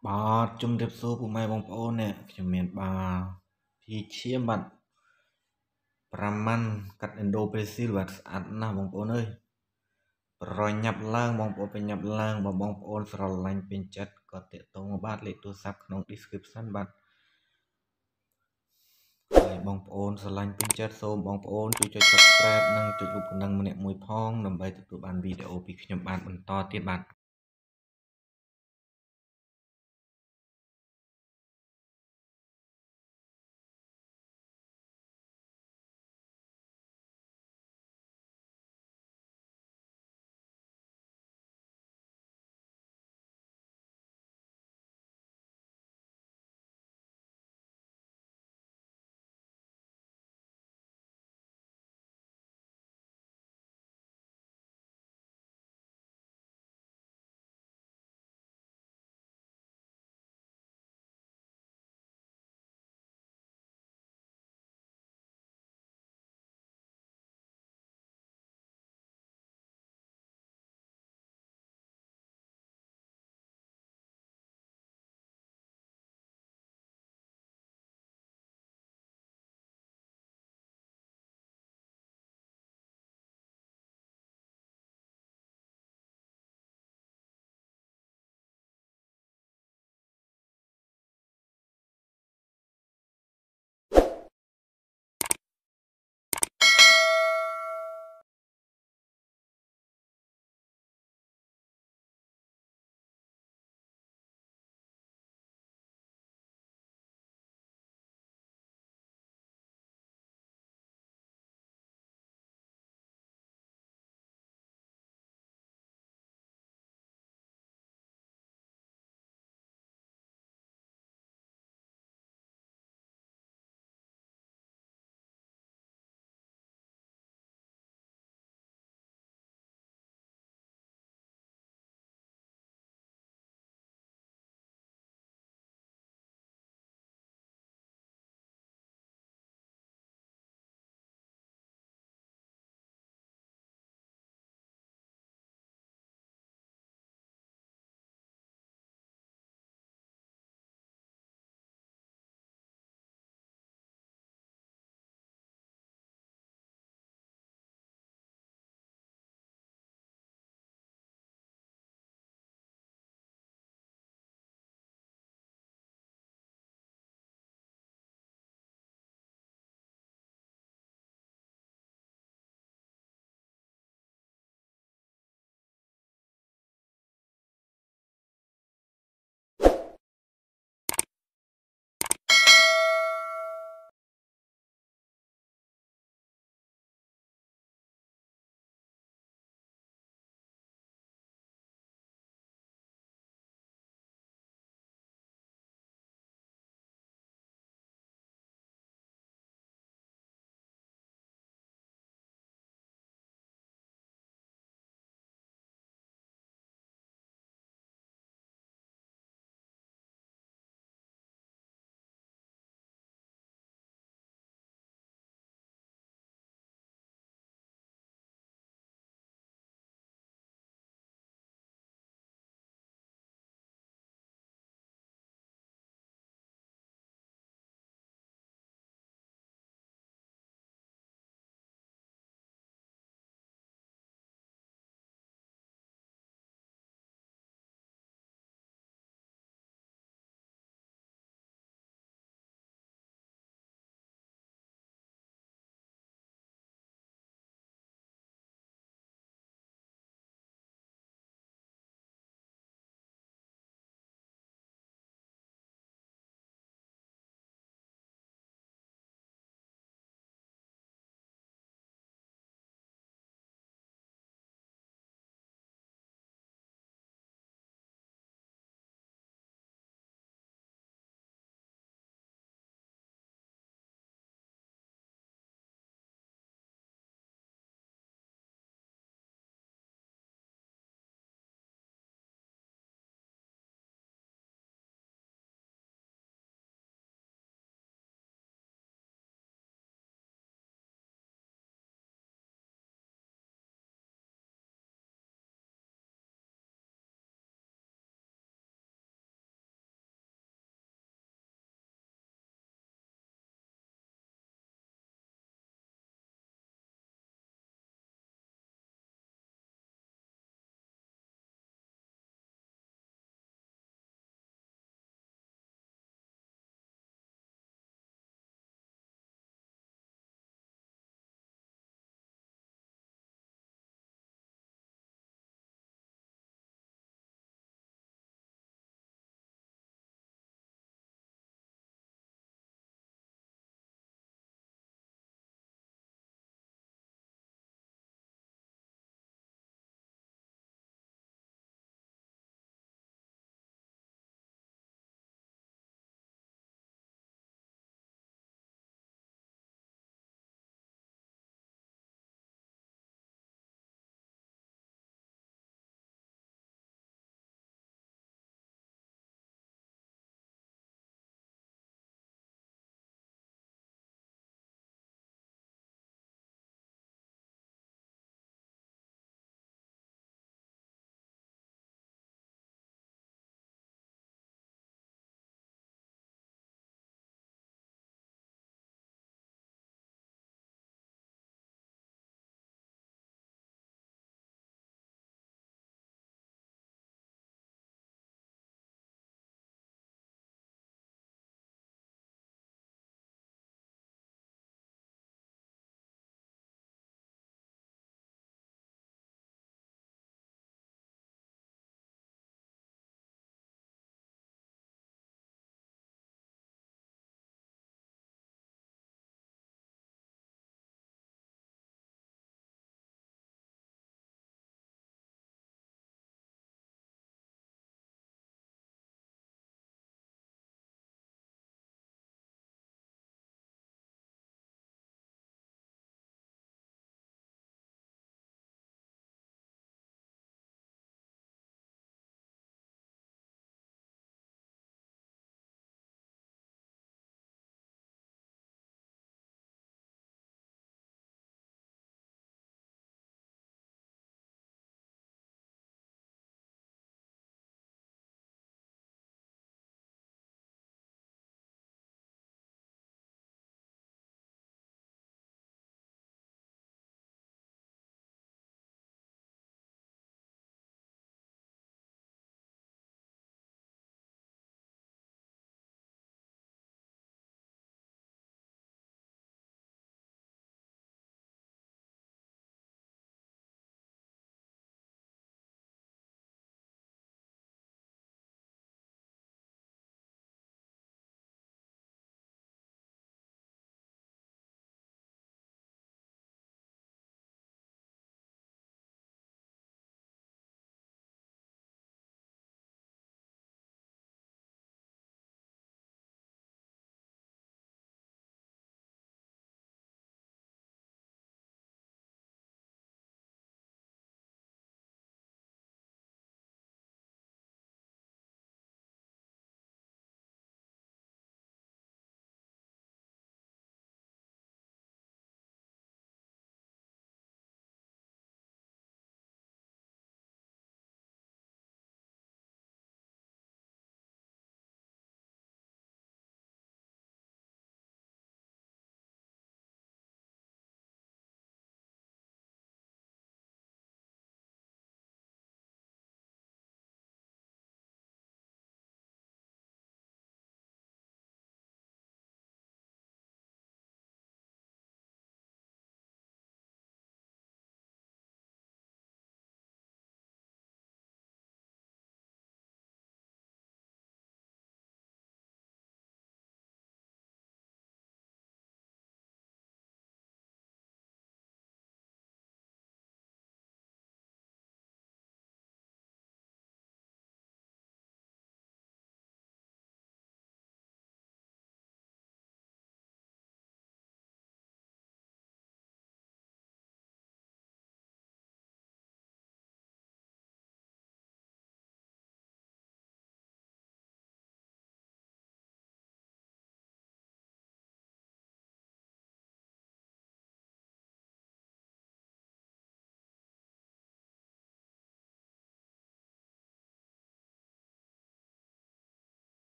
បាទជំរាបសួរពុកម៉ែបងប្អូនអ្នកខ្ញុំមានពីឈាមបាទ5ម៉ាន់កាត់ឥណ្ឌូប្រេស៊ីលបាទស្អាតណាស់បងប្អូនអើយប្រញាប់ឡើងបងប្អូនប្រញាប់ឡើងបងប្អូនស្រឡាញ់ពេញចិត្តក៏តាក់ទងមកបាទលេខទូរស័ព្ទក្នុង description បាទហើយបងប្អូនស្រឡាញ់ពេញចិត្តសូមបងប្អូនជួយចុច subscribe និងចុចរូបកណ្ដឹងម្នាក់មួយផងដើម្បីទទួលបានវីដេអូពីខ្ញុំបានបន្តទៀតបាទ